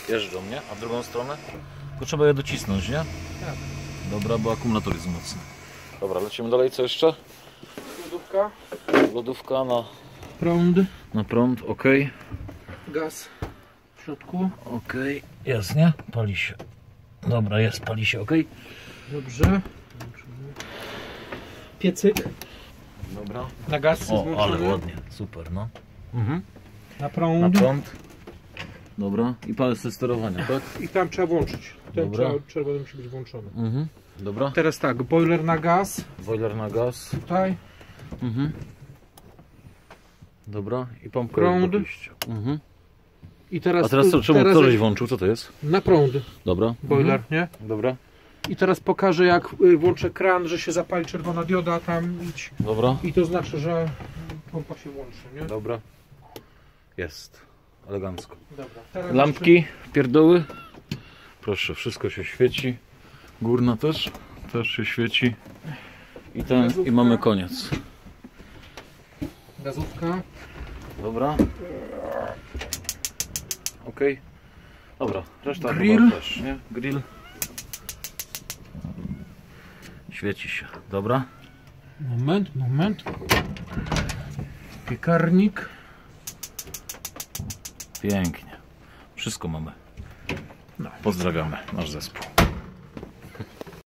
jeżdżą, nie? A w drugą stronę? Tylko trzeba je docisnąć, nie? Tak. Dobra, bo akumulator jest mocny. Dobra, lecimy dalej, co jeszcze? Lodówka. Lodówka Prąd. na prąd, ok. Gaz w środku. Ok, jest, nie? Pali się. Dobra, jest, pali się, ok. Dobrze. Piecyk. Dobra. Na gaz O, włączony. ale ładnie, super, no. Na prąd. Na prąd. Dobra, i palce sterowania, tak? I tam trzeba włączyć. Ten Dobra. czerwony musi być włączony. Dobra. Teraz tak, boiler na gaz. Boiler na gaz. Tutaj. Dobra, i pompka Prąd. do wyjścia. I teraz, A teraz co, czemu to żeś włączył? Co to jest? na prąd Dobra. boiler, nie? Dobra. I teraz pokażę, jak włączę kran, że się zapali czerwona dioda, tam idź. Dobra. I to znaczy, że pompa się włączy, nie? Dobra. Jest. Elegancko. Dobra. Teraz Lampki, pierdoły. Proszę, wszystko się świeci. Górna też się świeci. I mamy koniec. Gazówka. Dobra. Ok. Dobra, reszta Grill. chyba też, nie? Grill. Świeci się. Dobra. Moment. Piekarnik. Pięknie. Wszystko mamy. Pozdrawiamy nasz zespół.